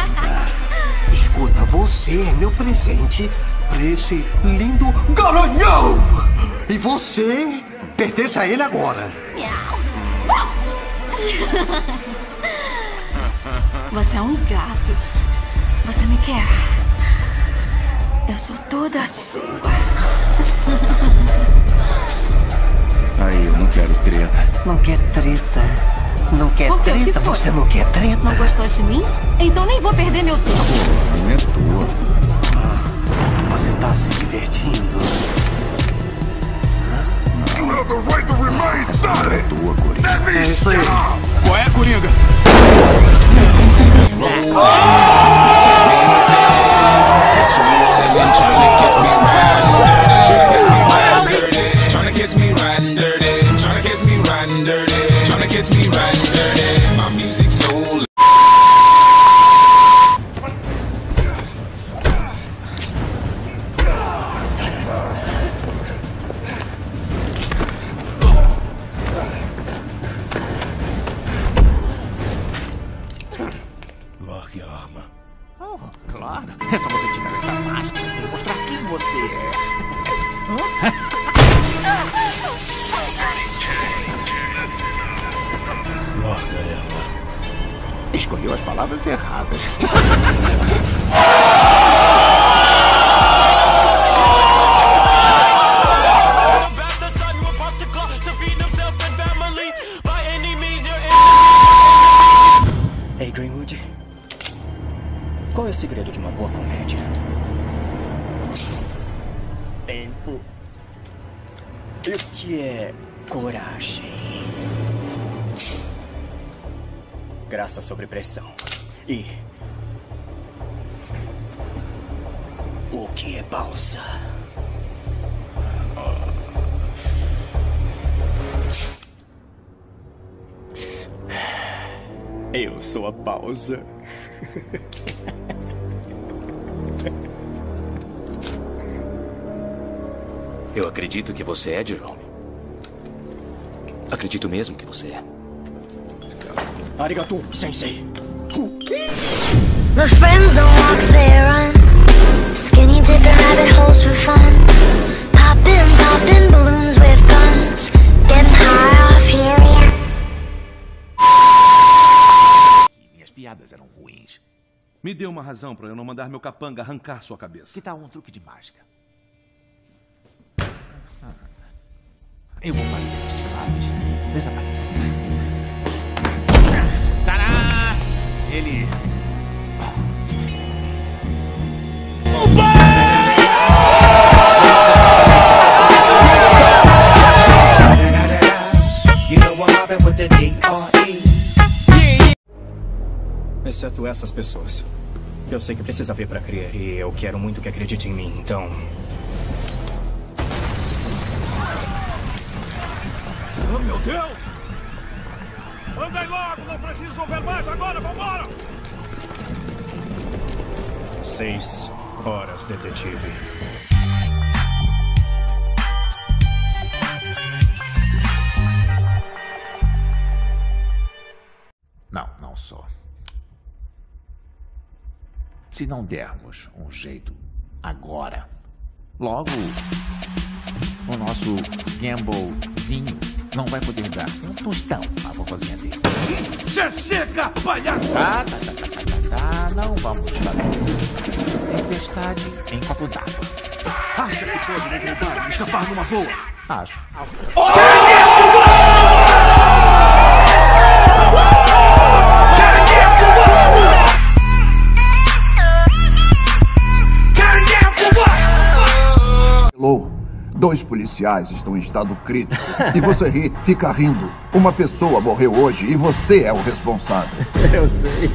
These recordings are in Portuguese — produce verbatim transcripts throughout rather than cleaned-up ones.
Escuta, você é meu presente pra esse lindo garanhão. E você pertence a ele agora. Você é um gato. Você me quer? Eu sou toda sua. Aí, eu não quero treta. Não quer treta? Não quer Por quê? O que treta? foi? Você não quer treta? Não gostou de mim? Então nem vou perder meu tempo. Pô, nem é tua. Ah, você tá se divertindo? You have the right to remain silent. É tua, Coringa. É isso aí. Qual é, Coringa? Largue a arma. Oh, claro. É só você tirar essa máscara e mostrar quem você é. Larga ela. Escolheu as palavras erradas. Ei, Greenwood. Qual é o segredo de uma boa comédia? Tempo. E o que é coragem? Graça sob pressão. E o que é pausa? Eu sou a pausa. Eu acredito que você é, Jerome. Acredito mesmo que você é. Arigato, sensei. My friends don't walk, they run. Skinny dipping rabbit holes for fun. Popping, popping balloons with guns. Getting high off helium. Minhas piadas eram ruins. Me dê uma razão pra eu não mandar meu capanga arrancar sua cabeça. Que tal um truque de mágica? Eu vou fazer este lápis desaparecer. Tará! Ele... Exceto essas pessoas. Eu sei que precisa ver pra crer e eu quero muito que acredite em mim, então... Oh, meu Deus! Andem logo! Não preciso ver mais agora! Vambora! Seis horas, detetive. Não, não sou. Se não dermos um jeito agora, logo o nosso Gamblezinho não vai poder dar um tostão à vovozinha dele. Já chega, palhaço! Tá, tá, tá, tá, tá, tá, tá. Não vamos fazer tempestade em copo d'água. Acha que pode levantar e escapar numa boa? Acho. Dois policiais estão em estado crítico. E você ri, fica rindo. Uma pessoa morreu hoje e você é o responsável. Eu sei.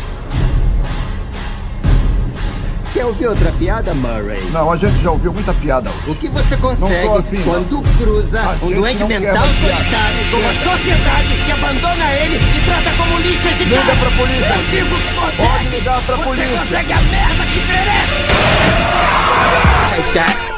Quer ouvir outra piada, Murray? Não, a gente já ouviu muita piada hoje. O que você consegue afim, quando cruza um doente mental solitário com a sociedade que abandona ele e trata como lixo esse cara? Liga pra polícia. Eu digo que consegue. Pode ligar pra você polícia. Você consegue a merda que merece.